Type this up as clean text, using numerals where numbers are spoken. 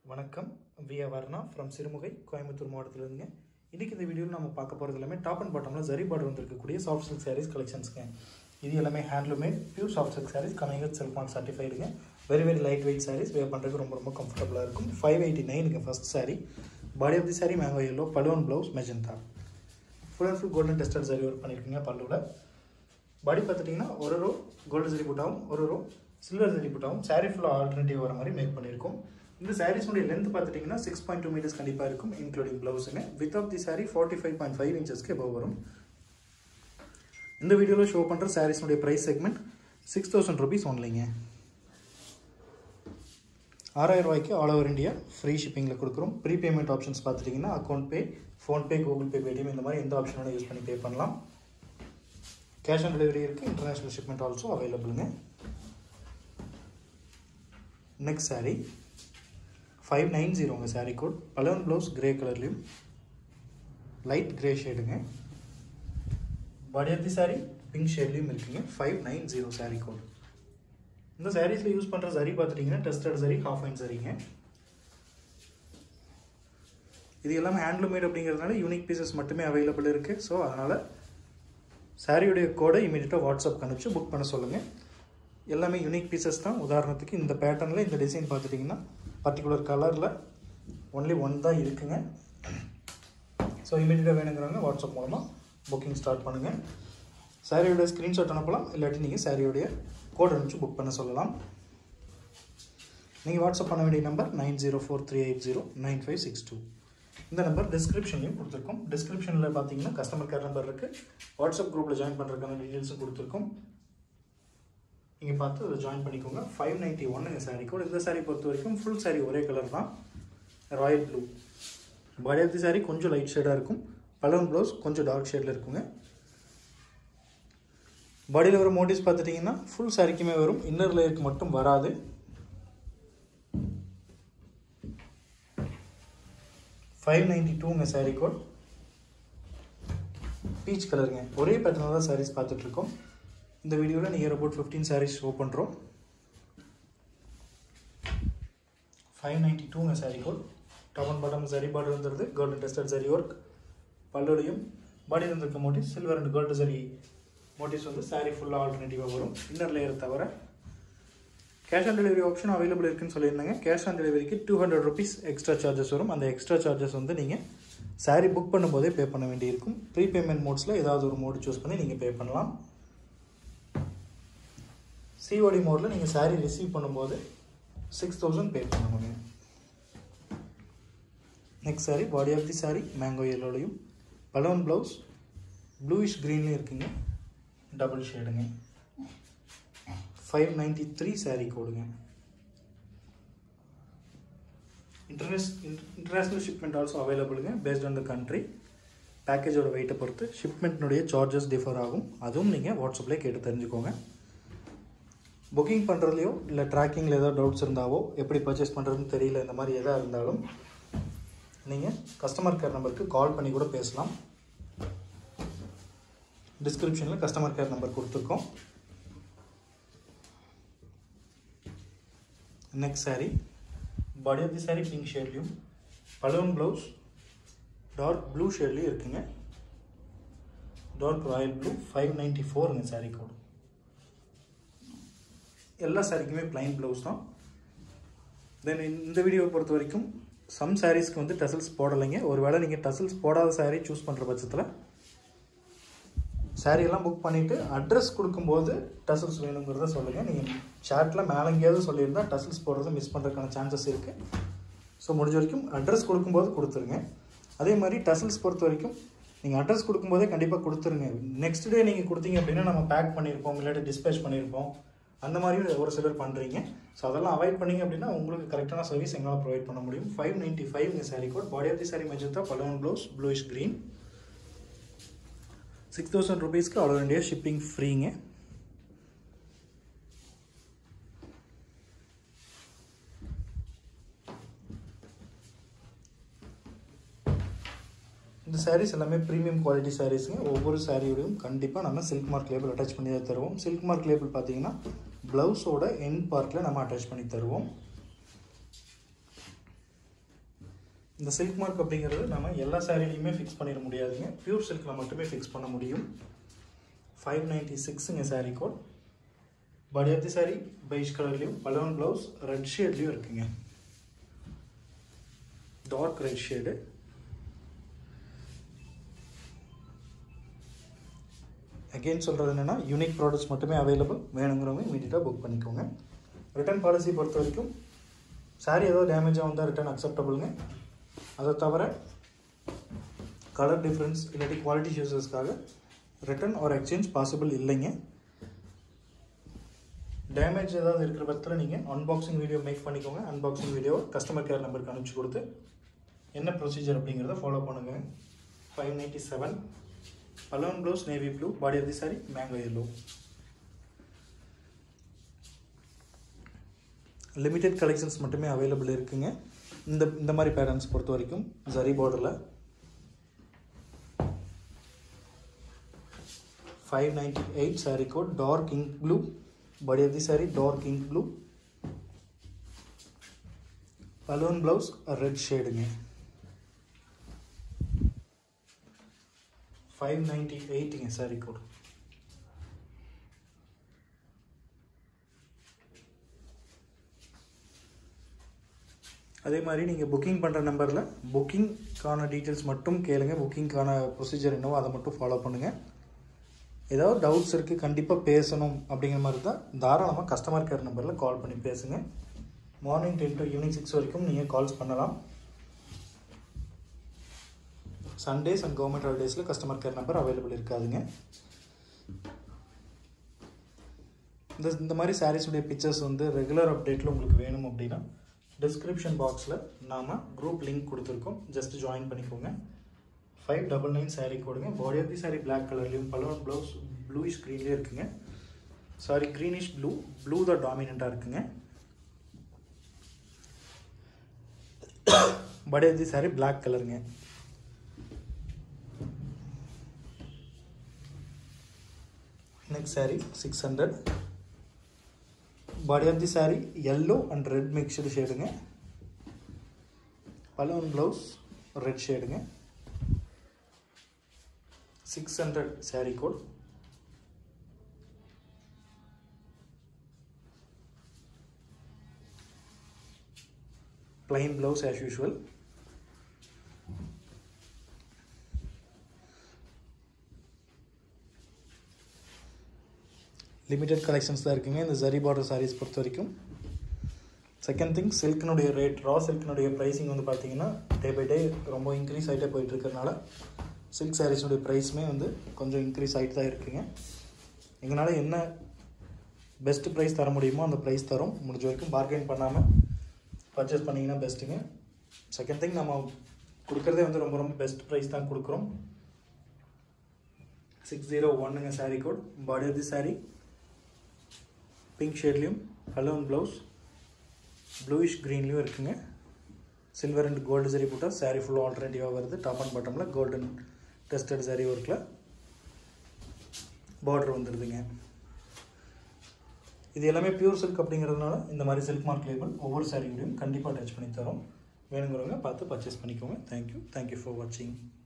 வணக்கம் we are Varna from Sirumugai Coimbatore மாவட்டத்திலிருந்துங்க. இன்றைக்கி இந்த வீடியோவில் நம்ம பார்க்க போகிறது எல்லாமே டாப் அண்ட் பாட்டமில் ஜரி பார்டர் வந்திருக்கக்கூடிய சாஃப்ட் சில்க் சாரீஸ் கலெக்ஷன்ஸ்ங்க. இது எல்லாமே handloomed pure soft silk saris coming with silk mark சர்டிஃபைடுங்க. Very light weight saris wear பண்ணுறதுக்கு ரொம்ப கம்ஃபர்டபுளாக இருக்கும். 589ங்க first sari. Body of the sari mango yellow, balloon blouse magenta, full and full golden tested zari work பண்ணியிருக்கீங்க. பல்லுவில் பாடி பார்த்துட்டிங்கன்னா ஒரு ரோ கோல்டு ஜரி புட்டாவும் ஒரு ரோ சில்வர் ஜரி புட்டாவும் சாரீ ஃபுல்லாக ஆல்டர்னேட்டிவ் வர மாதிரி மேக் பண்ணியிருக்கோம். இந்த சாரீஸுடைய லென்த் பார்த்துட்டிங்கன்னா 6.2 மீட்டர்ஸ் கண்டிப்பாக இருக்கும், இன்க்ளூடிங் ப்ளவுஸுங்க. வித் ஆஃப் தி சாரீ 45.5 இன்ச்சஸ்க்கு எபவ் வரும். இந்த வீடியோவில் ஷோ பண்ணுற சாரீஸுடைய ப்ரைஸ் செக்மெண்ட் 6000 ருபீஸ் ஒன்லிங்க. 6000 ரூபாய்க்கு ஆல் ஓவர் இந்தியா ஃப்ரீ ஷிப்பிங்கில் கொடுக்குறோம். ப்ரீ பேமெண்ட் ஆப்ஷன்ஸ் பார்த்துட்டிங்கன்னா account pay, PhonePe, Google Pay, Paytm இந்த மாதிரி எந்த ஆப்ஷன் வேணால் யூஸ் பண்ணி பே பண்ணலாம். கேஷ் ஆன் டெலிவரி இருக்குது. இன்டர்நேஷ்னல் ஷிப்மெண்ட் ஆல்சோ அவைலபிளுங்க. நெக்ஸ்ட் சாரீ 590ங்க sari code. Balloon blouse grey கலர்லையும் light grey ஷேடுங்க. Body of the sari pink ஷேட்லையும் இருக்குங்க. 590 சாரீ கோட். இந்த சாரீஸில் யூஸ் பண்ணுற சரி பார்த்துட்டிங்கன்னா டெஸ்டட் சரி, ஹாஃப் ஐன் சரிங்க. இது எல்லாமே ஹேண்ட்லூமேட் அப்படிங்கிறதுனால யூனிக் பீசஸ் மட்டுமே அவைலபிள் இருக்குது. ஸோ அதனால் சாரியுடைய கோடை இமீடியட்டாக வாட்ஸ்அப் அனுப்பிச்சு புக் பண்ண சொல்லுங்கள். எல்லாமே யூனிக் பீசஸ் தான். உதாரணத்துக்கு இந்த பேட்டர்னில் இந்த டிசைன் பார்த்துட்டிங்கன்னா பர்டிகுலர் கலரில் ஒன்லி ஒன் தான் இருக்குங்க. ஸோ இமீடியட்டாக வேணுங்கிறவங்க வாட்ஸ்அப் மூலமாக புக்கிங் ஸ்டார்ட் பண்ணுங்கள். சாரியோட ஸ்க்ரீன்ஷாட் அனுப்பலாம், இல்லாட்டி நீங்கள் சாரியோடைய கோட் அனுப்பிச்சு புக் பண்ண சொல்லலாம். நீங்கள் வாட்ஸ்அப் பண்ண வேண்டிய நம்பர் 9043809562. இந்த நம்பர் டிஸ்கிரிப்ஷன்லையும் கொடுத்துருக்கோம். டிஸ்கிரிப்ஷனில் பார்த்தீங்கன்னா கஸ்டமர் கேர் நம்பர் இருக்குது. வாட்ஸ்அப் குரூப்பில் ஜாயின் பண்ணுறதுக்கான டீட்டெயில்ஸும் கொடுத்துருக்கோம். நீங்கள் பார்த்து அதை ஜாயின் பண்ணிக்கோங்க. 591 சாரீ கோட். இந்த சாரீ பொறுத்த வரைக்கும் ஃபுல் சாரீ ஒரே கலர் தான், royal blue. Body of the sari கொஞ்சம் லைட் ஷேடாக இருக்கும். பலூன் ப்ளவுஸ் கொஞ்சம் டார்க் ஷேடில் இருக்குங்க. பாடியில் வர மோட்டிவ்ஸ் பார்த்துட்டிங்கன்னா ஃபுல் சாரிக்குமே வரும், இன்னர் லேயருக்கு மட்டும் வராது. $592 சாரீ கோட். பீச் கலருங்க. ஒரே பேட்டர்னில் தான் சாரீஸ் பார்த்துட்ருக்கோம். இந்த வீடியோவில் நியர் அபவுட் 15 சாரீஸ் ஷோ பண்ணுறோம். 592 sari code. Top and bottom zari border வந்துடுது. Golden tested zari work. பல்லுலையும் பாடியில் இருந்திருக்க motifs silver and gold zari motifs வந்து சாரீ ஃபுல்லாக ஆல்டர்னேட்டிவாக வரும், இன்னர் லேயர் தவிர. Cash on delivery option available இருக்குன்னு சொல்லியிருந்தாங்க. கேஷ் ஆன் டெலிவரிக்கு 200 ருபீஸ் எக்ஸ்ட்ரா சார்ஜஸ் வரும். அந்த எக்ஸ்ட்ரா சார்ஜஸ் வந்து நீங்கள் சாரீ புக் பண்ணும்போதே பே பண்ண வேண்டியிருக்கும். ப்ரீ பேமெண்ட் மோட்ஸில் ஏதாவது ஒரு மோடு சூஸ் பண்ணி நீங்கள் பே பண்ணலாம். சிஓடி மோடில் நீங்கள் சாரீ ரிசீவ் பண்ணும்போது 6000 பே பண்ணணுங்க. Next sari body of the sari mango எல்லோலையும் பலூன் ப்ளவுஸ் ப்ளூயிஷ் க்ரீன்லேயும் இருக்குங்க. டபுள் ஷேடுங்க. 593 சாரீ கோடுங்க. இன்டர்நேஷ்னல் ஷிப்மெண்ட் ஆல்சோ அவைலபிளுங்க. Based on the country. பேக்கேஜோட வெயிட்டை பொறுத்து ஷிப்மெண்ட்னுடைய சார்ஜஸ் டிஃபர் ஆகும். அதுவும் நீங்கள் வாட்ஸ்அப்லேயே கேட்டு தெரிஞ்சுக்கோங்க. புக்கிங் பண்ணுறதுலையோ இல்லை ட்ராக்கிங்கில் ஏதாவது டவுட்ஸ் இருந்தாவோ, எப்படி பர்ச்சேஸ் பண்ணுறதுன்னு தெரியல, இந்த மாதிரி எதாக இருந்தாலும் நீங்கள் கஸ்டமர் கேர் நம்பருக்கு கால் பண்ணி கூட பேசலாம். டிஸ்கிரிப்ஷனில் கஸ்டமர் கேர் நம்பர் கொடுத்துருக்கோம். Next sari body of the sari pink ஷேட்லையும் பலூன் ப்ளவுஸ் டார்க் ப்ளூ ஷேட்லேயும் இருக்குங்க. Dark royal blue. 594 sari code. எல்லா சாரீக்குமே பிளைன் ப்ளவுஸ் தான். தென் இந்த வீடியோவை பொறுத்த வரைக்கும் சம் சாரீஸ்க்கு வந்து டசல்ஸ் போடலைங்க. ஒருவேளை நீங்கள் டசல்ஸ் போடாத சாரீ சூஸ் பண்ணுற பட்சத்தில் சாரியெல்லாம் புக் பண்ணிவிட்டு அட்ரஸ் கொடுக்கும்போது டசல்ஸ் வேணுங்கிறத சொல்லுங்கள். நீங்கள் சாட்டில் மேலே எங்கேயாவது சொல்லியிருந்தால் டசல்ஸ் போடுறத மிஸ் பண்ணுறதுக்கான சான்சஸ் இருக்குது. ஸோ முடிஞ்ச வரைக்கும் அட்ரஸ் கொடுக்கும்போது கொடுத்துருங்க. அதே மாதிரி டசல்ஸ் பொறுத்த வரைக்கும் நீங்கள் அட்ரஸ் கொடுக்கும்போதே கண்டிப்பாக கொடுத்துருங்க. நெக்ஸ்ட் டே நீங்கள் கொடுத்தீங்க அப்படின்னா நம்ம பேக் பண்ணியிருப்போம், இல்லாட்டி டிஸ்பேச் பண்ணியிருப்போம், அந்த மாதிரி ஒரு சிலர் பண்ணுறீங்க. ஸோ அதெல்லாம் அவாய்ட் பண்ணிங்க அப்படின்னா உங்களுக்கு கரெக்டான சர்வீஸ் எங்களால் ப்ரொவைட் பண்ண முடியும். 595 sari code. Body of the sari magenta, balloon blouse bluish green. 6000 ருபீஸ்க்கு ஆல் ஓவர் இந்தியா ஷிப்பிங் ஃப்ரீங்க. இந்த சாரீஸ் எல்லாமே ப்ரீமியம் குவாலிட்டி சாரீஸுங்க. ஒவ்வொரு சாரியோடையும் கண்டிப்பாக நம்ம சில்க் மார்க் லேபிள் அட்டாச் பண்ணி தான் தருவோம். சில்க் மார்க் லேபிள் பார்த்தீங்கன்னா ப்ளவுஸோட எண்ட் பார்ட்டில் நம்ம அட்டாச் பண்ணி தருவோம். இந்த சில்க் மார்க் அப்படிங்கிறது நம்ம எல்லா சாரிலையுமே ஃபிக்ஸ் பண்ணிட முடியாதுங்க, பியூர் சில்கில் மட்டுமே ஃபிக்ஸ் பண்ண முடியும். 596ங்க sari code. Body of the sari beige கலர்லேயும் பலூன் ப்ளவுஸ் ரெட் ஷேட்லேயும் இருக்குங்க, டார்க் ரெட் ஷேடு. அகெயின் சொல்கிறது என்னென்னா யூனிக் ப்ராடக்ட்ஸ் மட்டுமே அவைலபிள், வேணுங்கிறவங்க இமீடியட்டாக புக் பண்ணிக்கோங்க. ரிட்டர்ன் பாலிசி பொறுத்த வரைக்கும் சாரீ ஏதாவது டேமேஜாக வந்தால் ரிட்டர்ன் அக்செப்டபுளுங்க. அதை தவிர கலர் டிஃப்ரென்ஸ் இல்லாட்டி குவாலிட்டி இஷ்யூஸஸ்க்காக ரிட்டர்ன் ஆர் எக்ஸ்சேஞ்ச் பாசிபிள் இல்லைங்க. டேமேஜ் ஏதாவது இருக்கிற பட்சத்தில் நீங்கள் அன்பாக்சிங் வீடியோ மேக் பண்ணிக்கோங்க. அன்பாக்சிங் வீடியோ கஸ்டமர் கேர் நம்பருக்கு அனுப்பிச்சி கொடுத்து என்ன ப்ரொசீஜர் அப்படிங்கிறத ஃபாலோ பண்ணுங்கள். 597 balloon blouse navy blue, body of the sari mango yellow. Limited collections மட்டுமே அவைலபிள் இருக்குங்க. இந்த மாதிரி பேட்டர்ன்ஸ் பொறுத்த வரைக்கும் ஜரி பார்டரில் 598 sari code, dark ink blue, body of the sari dark ink blue, balloon blouse red ஷேடுங்க. 598ங்க சாரீ கோட். அதே மாதிரி நீங்கள் புக்கிங் பண்ணுற நம்பரில் புக்கிங்கான டீட்டெயில்ஸ் மட்டும் கேளுங்க. புக்கிங்கான ப்ரொசீஜர் என்னவோ அதை மட்டும் ஃபாலோ பண்ணுங்கள். ஏதாவது டவுட்ஸ் இருக்குது, கண்டிப்பாக பேசணும் அப்படிங்கிற மாதிரி தான் தாராளமாக கஸ்டமர் கேர் நம்பரில் கால் பண்ணி பேசுங்க. மார்னிங் 10 to ஈவினிங் 6 வரைக்கும் நீங்கள் கால்ஸ் பண்ணலாம். சண்டேஸ் அண்ட் கவர்மெண்ட் ஹாலிடேஸில் கஸ்டமர் கேர் நம்பர் அவைலபிள் இருக்காதுங்க. இந்த மாதிரி சாரீஸுடைய பிக்சர்ஸ் வந்து ரெகுலர் அப்டேட்டில் உங்களுக்கு வேணும் அப்படின்னா டிஸ்கிரிப்ஷன் பாக்ஸில் நாம் குரூப் லிங்க் கொடுத்துருக்கோம், ஜஸ்ட் ஜாயின் பண்ணிக்கோங்க. 599 சாரீ கோடுங்க. Body of the sari black கலர்லேயும் பலூன் ப்ளவுஸ் ப்ளூயிஷ் க்ரீன்லேயும் இருக்குங்க. சாரி க்ரீனிஷ் ப்ளூ தான் டாமினண்ட்டாக இருக்குங்க. Body of the sari black கலருங்க. Next sari 600. Body of the sari yellow and red mixed ஷேடுங்க. பலூன் ப்ளவுஸ் ரெட் ஷேடுங்க. 600 sari code. plain blouse as usual. Limited collections தான் இருக்குங்க இந்த ஜரி பார்டர் சாரீஸ் பொறுத்த வரைக்கும். செகண்ட் திங், சில்கினுடைய ரேட், ரா சில்கினுடைய ப்ரைஸிங் வந்து பார்த்தீங்கன்னா டே பை டே ரொம்ப இன்க்ரீஸ் ஆகிட்டே போயிட்டு இருக்கிறதுனால சில்க் சாரீஸுடைய ப்ரைஸுமே வந்து கொஞ்சம் இன்க்ரீஸ் ஆகிட்டு தான் இருக்குங்க. எங்களால் என்ன பெஸ்ட்டு ப்ரைஸ் தர முடியுமோ அந்த ப்ரைஸ் தரோம். முடிஞ்ச வரைக்கும் பார்கெயின் பண்ணாமல் பர்ச்சேஸ் பண்ணிங்கன்னா பெஸ்ட்டுங்க. செகண்ட் திங், நம்ம கொடுக்குறதே வந்து ரொம்ப ரொம்ப பெஸ்ட் ப்ரைஸ் தான் கொடுக்குறோம். 601ங்க sari code. Body of the sari pink ஷேட்லேயும் பலூன் ப்ளவுஸ் ப்ளூயிஷ் க்ரீன்லேயும் இருக்குங்க. சில்வர் அண்ட் கோல்டு சரி போட்டால் சாரீ ஃபுல்லாக ஆல்டர்னேட்டிவாக வருது. டாப் அண்ட் பாட்டமில் கோல்டன் டெஸ்டட் சாரீ ஒர்க்கில் பார்டர் வந்துடுதுங்க. இது எல்லாமே பியூர் சில்க் அப்படிங்கிறதுனால இந்த மாதிரி சில்க் மார்க் லேபிள் ஒவ்வொரு சாரீ கூடயும் கண்டிப்பாக அட்டாச் பண்ணி தரோம். வேணுங்கிறவங்க பார்த்து பர்ச்சேஸ் பண்ணிக்கோங்க. தேங்க்யூ ஃபார் வாட்சிங்.